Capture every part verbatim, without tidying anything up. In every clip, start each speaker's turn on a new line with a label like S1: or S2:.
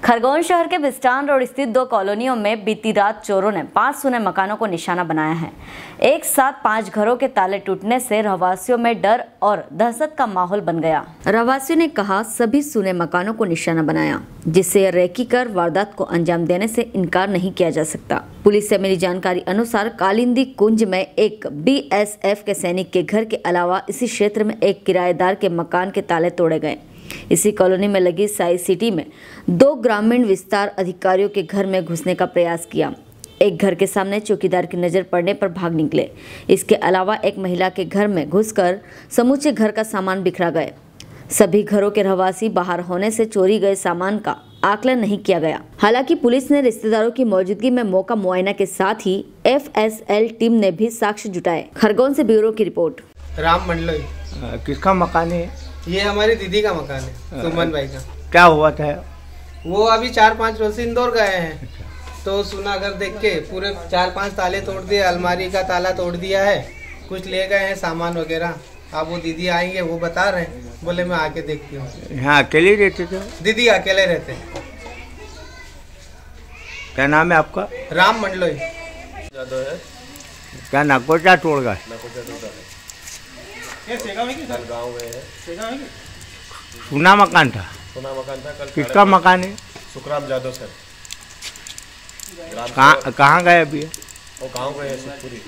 S1: खरगोन शहर के बिस्टान रोड स्थित दो कॉलोनियों में बीती रात चोरों ने पांच सुने मकानों को निशाना बनाया है। एक साथ पांच घरों के ताले टूटने से रहवासियों में डर और दहशत का माहौल बन गया। रहवासियों ने कहा सभी सुने मकानों को निशाना बनाया, जिससे रेकी कर वारदात को अंजाम देने से इनकार नहीं किया जा सकता। पुलिस से मिली जानकारी अनुसार कालिंदी कुंज में एक बी एस एफ के सैनिक के घर के अलावा इसी क्षेत्र में एक किराएदार के मकान के ताले तोड़े गए। इसी कॉलोनी में लगी साई सिटी में दो ग्रामीण विस्तार अधिकारियों के घर में घुसने का प्रयास किया। एक घर के सामने चौकीदार की नजर पड़ने पर भाग निकले। इसके अलावा एक महिला के घर में घुसकर समूचे घर का सामान बिखरा गए। सभी घरों के रहवासी बाहर होने से चोरी गए सामान का आकलन नहीं किया गया। हालांकि पुलिस ने रिश्तेदारों की मौजूदगी में मौका मुआयना के साथ ही एफ एस एल टीम ने भी साक्ष्य जुटाए। खरगोन से ब्यूरो की रिपोर्ट।
S2: राम मंडलोई।
S3: किसका मकान है?
S2: ये हमारी दीदी का मकान है, सुमन भाई का।
S3: क्या हुआ था?
S2: वो अभी चार पाँच रोज से इंदौर गए हैं, तो सुना घर देख के पूरे चार पांच ताले तोड़ दिए, अलमारी का ताला तोड़ दिया है, कुछ ले गए हैं सामान वगैरह। अब वो दीदी आएंगे, वो बता रहे हैं, बोले मैं आके देखती हूँ।
S3: यहाँ अकेले रहते थे?
S2: दीदी अकेले रहते हैं।
S3: क्या नाम है आपका?
S2: राम मंडलोई।
S3: क्या नकोचा तोड़ गए?
S4: गाँव में है।
S3: सुना मकान था?
S4: सुना मकान था। कल
S3: किसका मकान है?
S4: सुखराम जादव सर।
S3: कहाँ कहाँ गए अभी?
S4: वो गाँव गए हैं सुखपुरी।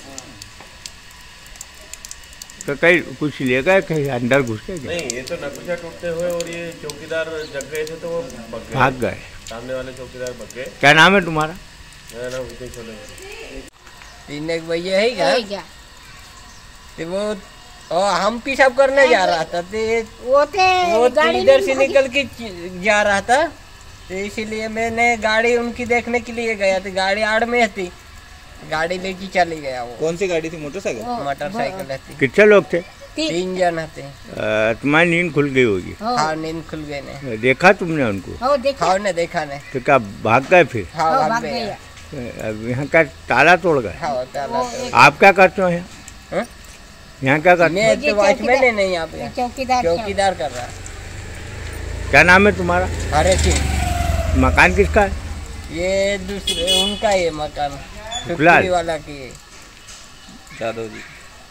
S3: तो कहीं कुछ ले गए, कहीं अंदर घुस के गए?
S4: नहीं, ये तो नकुचा टूटते हुए और ये चौकीदार जग गए थे तो वो
S3: भाग गए।
S4: सामने वाले चौकीदार भाग गए।
S3: क्या नाम है तुम्हारा?
S4: मेरा नाम विजय सोलंकी।
S5: तीन एक भैया है क्या? तो वो और हम पेशाब करने जा रहा था, तो वो वो इधर से निकल के जा रहा था, तो इसीलिए मैंने गाड़ी उनकी देखने के लिए गया। तो गाड़ी आड़ में थी, गाड़ी लेके चली गया। वो
S6: कौन सी गाड़ी थी? मोटरसाइकिल?
S5: मोटरसाइकिल थी।
S3: कितने लोग थे?
S5: तीन जन थे।
S3: तुम्हारी नींद खुल गई होगी?
S5: हाँ, नींद खुल गई ने।
S3: देखा तुमने उनको?
S5: हाँ, देखा ने देखा ने।
S3: तो क्या भाग गए फिर?
S5: हाँ, भाग गए।
S3: अब यहाँ का ताला तोड़ गए?
S5: हाँ, ताला।
S3: आप क्या करते हो यहाँ? यहाँ क्या करते?
S5: मैं तो वॉचमैन है नहीं, यहाँ पे चौकीदार चौकीदार कर रहा।
S3: क्या नाम है तुम्हारा?
S5: हरे सिंह।
S3: मकान किसका है?
S5: ये दूसरे उनका ये मकान सुखपुरी वाला की
S6: जादव जी।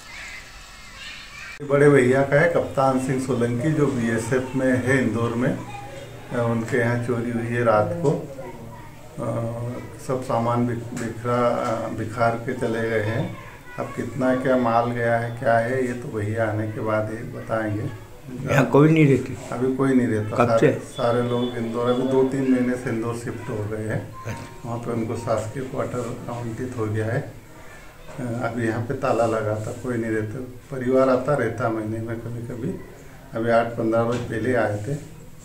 S7: बड़े भैया का है, कप्तान सिंह सोलंकी, जो बी एस एफ में है इंदौर में। उनके यहाँ चोरी हुई है रात को। आ, सब सामान बिखरा बिखार के चले गए हैं। अब कितना क्या माल गया है, क्या है, ये तो भैया आने के बाद ही बताएंगे।
S3: यहाँ कोई नहीं रहती? अभी
S7: कोई नहीं रहता।
S3: कब
S7: सारे,
S3: से?
S7: सारे लोग इंदौर अभी दो तीन महीने से इंदौर शिफ्ट हो गए हैं। वहाँ पे उनको शासकीय क्वार्टर आवंटित हो गया है। अभी यहाँ पे ताला लगा था, कोई नहीं रहता। परिवार आता रहता महीने में कभी कभी। अभी आठ पंद्रह रोज पहले आए थे।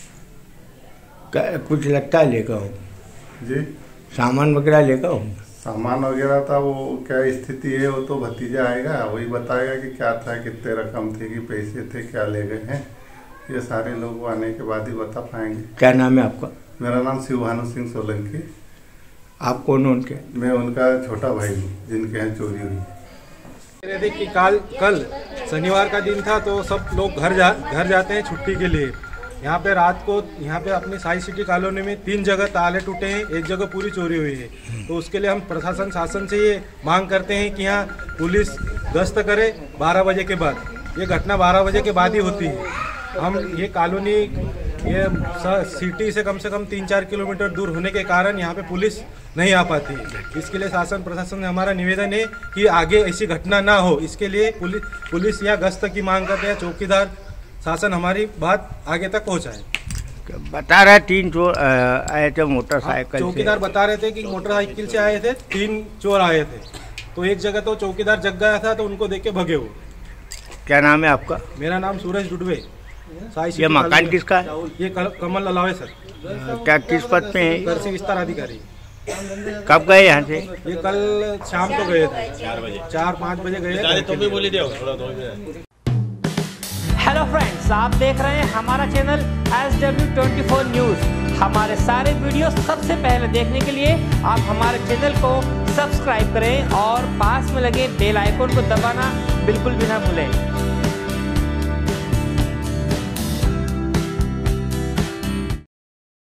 S3: कुछ लगता है लेकर हूँ
S7: जी?
S3: सामान वगैरह लेकर हूँ?
S7: सामान वगैरह था, वो क्या स्थिति है वो तो भतीजा आएगा, वही बताएगा कि क्या था, कितने रकम थी, कि पैसे थे, क्या ले गए हैं। ये सारे लोग आने के बाद ही बता पाएंगे।
S3: क्या नाम है आपका?
S7: मेरा नाम शिवभानु सिंह सोलंकी।
S3: आप कौन हो उनके?
S7: मैं उनका छोटा भाई हूँ, जिनके यहाँ चोरी हुई।
S8: देखिए कल कल शनिवार का दिन था, तो सब लोग घर जा घर जाते हैं छुट्टी के लिए। यहाँ पे रात को यहाँ पे अपनी साई सिटी कॉलोनी में तीन जगह ताले टूटे हैं, एक जगह पूरी चोरी हुई है। तो उसके लिए हम प्रशासन शासन से ये मांग करते हैं कि यहाँ पुलिस गश्त करे बारह बजे के बाद। ये घटना बारह बजे के बाद ही होती है। हम ये कॉलोनी ये सिटी से कम से कम तीन चार किलोमीटर दूर होने के कारण यहाँ पे पुलिस नहीं आ पाती। इसके लिए शासन प्रशासन से हमारा निवेदन है कि आगे ऐसी घटना ना हो, इसके लिए पुलिस पुलिस यहाँ गश्त की मांग करते हैं। चौकीदार शासन हमारी बात आगे तक पहुंचाए।
S3: बता रहे तीन चोर आए थे मोटरसाइकिल।
S8: चौकीदार बता रहे थे कि मोटरसाइकिल से आए थे, तीन चोर आए थे। तो एक जगह तो चौकीदार जग गया था, तो उनको देख के भगे वो।
S3: क्या नाम है आपका?
S8: मेरा नाम सूरज डुडवे।
S3: ये मकान किसका है?
S8: ये कमल अलावे सर।
S3: क्या किस पद पे है?
S8: कृषि विस्तार अधिकारी।
S3: कब गए यहाँ से?
S8: ये कल शाम को गए थे, चार बजे चार पाँच बजे गए।
S9: हेलो फ्रेंड्स, आप देख रहे हैं हमारा channel S W twenty four news. हमारे सारे वीडियो सबसे पहले देखने के लिए आप हमारे चैनल को सब्सक्राइब करें और पास में लगे बेल आइकन को दबाना बिल्कुल भी ना भूलें।